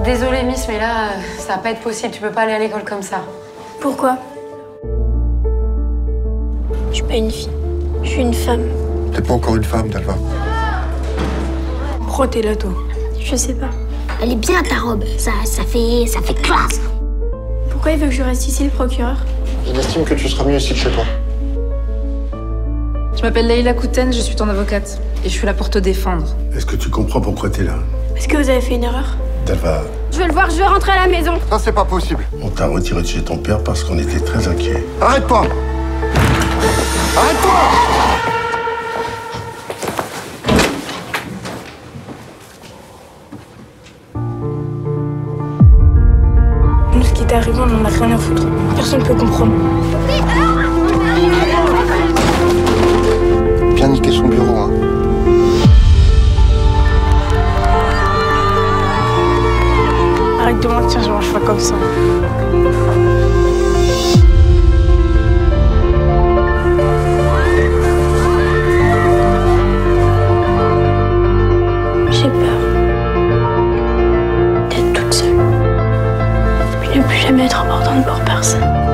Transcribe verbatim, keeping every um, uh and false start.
Désolée, Miss, mais là, ça va pas être possible. Tu peux pas aller à l'école comme ça. Pourquoi? Je suis pas une fille. Je suis une femme. T'es pas encore une femme, Dalva. Pourquoi t'es là, toi? Je sais pas. Elle est bien, ta robe. Ça, ça fait... ça fait classe. Pourquoi il veut que je reste ici, le procureur? Il estime que tu seras mieux ici que chez toi. Je m'appelle Leïla Kouten, je suis ton avocate. Et je suis là pour te défendre. Est-ce que tu comprends pourquoi t'es là? Est-ce que vous avez fait une erreur? Dalva, Je veux le voir, je veux rentrer à la maison. Ça, c'est pas possible. on t'a retiré de chez ton père parce qu'on était très inquiets. Arrête pas! Arrête-toi! Nous, ce qui t'est arrivé, on en a rien à foutre. Personne peut comprendre. Bien niquer son bureau, hein. Arrête de mentir, je mange pas comme ça. J'ai peur d'être toute seule. Puis ne plus jamais être importante pour personne.